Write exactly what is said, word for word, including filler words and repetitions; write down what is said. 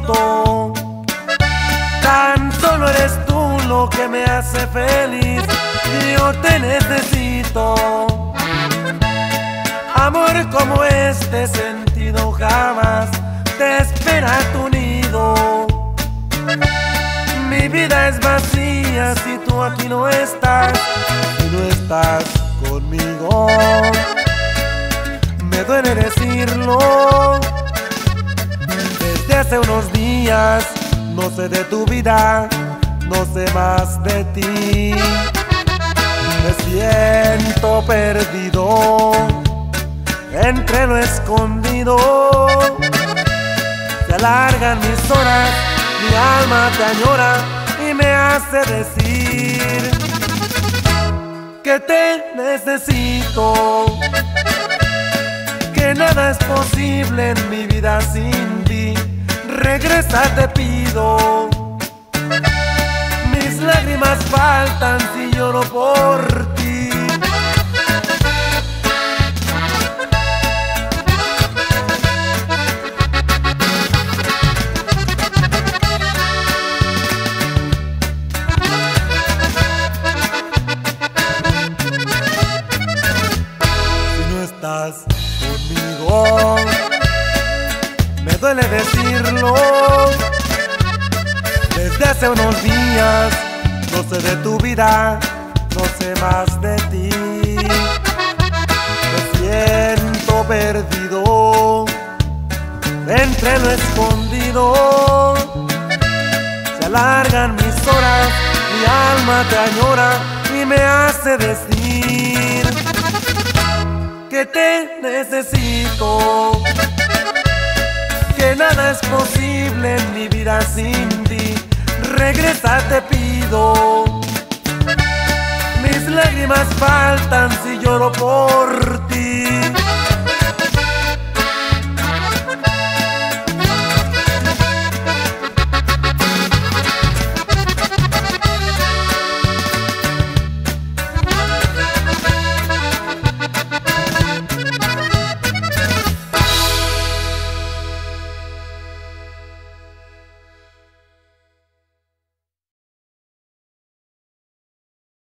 tonto. Tan solo eres tú lo que me hace feliz y yo te necesito. Amor como este sentido jamás te espera a tu nido. Mi vida es vacía si tú aquí no estás, si no estás conmigo. Me duele decirlo, desde hace unos días no sé de tu vida, no sé más de ti. Me siento perdido entre lo escondido. Se alargan mis horas, mi alma te añora y me hace decir que te necesito, que nada es posible en mi vida sin ti. Regresa, te pido. Mis lágrimas faltan si lloro por ti. Si no estás conmigo, me duele decirlo, desde hace unos días no sé de tu vida, no sé más de ti. Me siento perdido entre lo escondido. Se alargan mis horas, mi alma te añora y me hace decir que te necesito, que nada es posible en mi vida sin ti. Regresa, te pido. Mis lágrimas faltan si lloro por ti.